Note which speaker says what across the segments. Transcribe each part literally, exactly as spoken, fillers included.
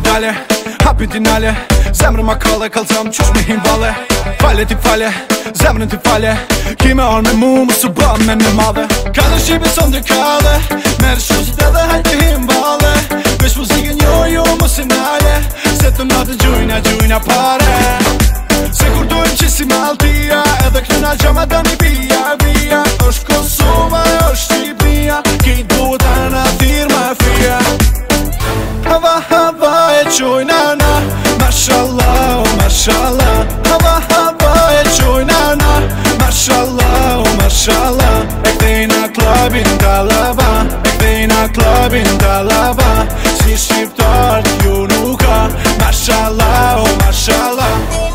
Speaker 1: dale, hapin ti nale. Zemrën ma kalle, kalzam qysh me him vale. Fale ti fale, zemrën ti fale. Kime arë me mu, më së bëm me në madhe. Kalle shqipi son të kalle, merë shusit edhe hajtë him vale. Vesh muzikën jo jo më se nale, se të natë gjujna gjujna pare. Se kur dojmë që si Maltia, edhe këna gjama dani bia bia. Është Kosova, është Shqipnia, kejt duhet ana thirë ma fia. Hava hava e qojna na, mashallah, oh mashallah. Hava hava e qojna na, mashallah, oh mashallah. E kthejna klubin Talaba, e kthejna klubin Talaba. Si shqiptar ju nuk ka, mashallah, oh mashallah.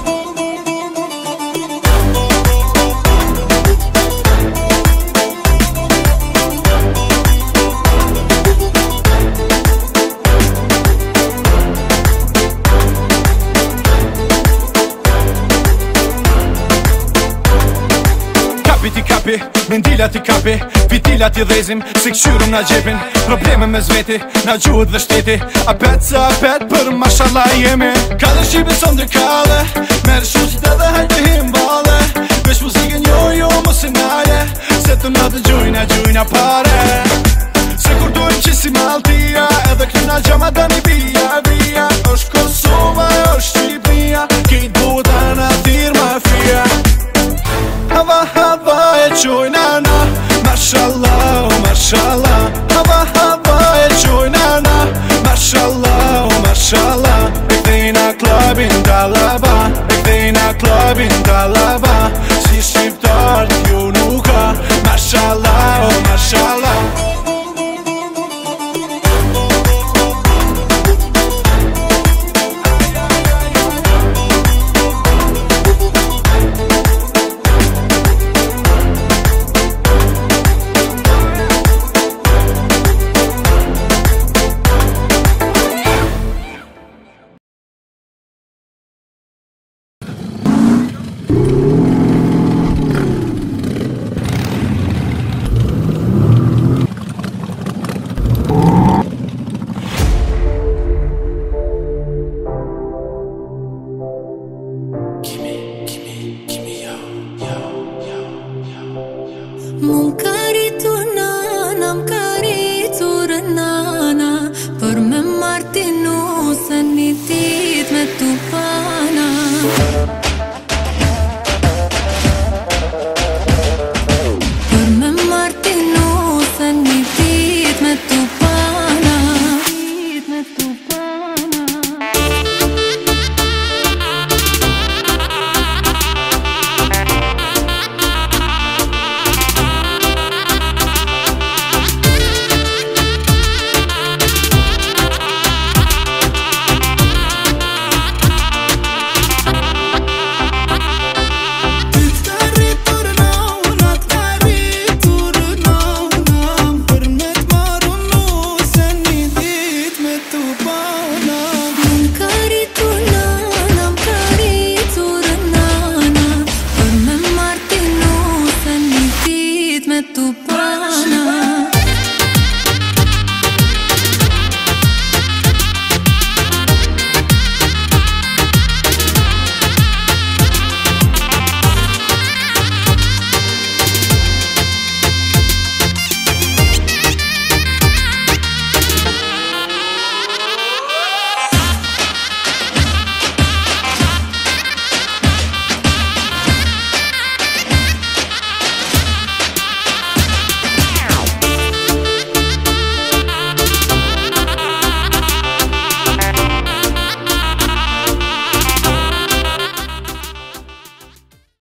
Speaker 1: Ti kapi, mendila ti kapi, vitila ti dhezim, se këshyrum na gjepin. Probleme me zveti, na gjuhët dhe shteti, apet sa apet për mashallah jemi. Kalle shqipi son të kalle, merë shusit edhe hajtë him vale. Vesh muzikën jo jo më se nale, se të natë gjujna gjujna pare. Se kur dojmë që si Maltia, edhe këna gjama dani bia bia. Është Kosova, është Shqipnia, kejt duhet ana thirë ma fia. Hava hava e qojna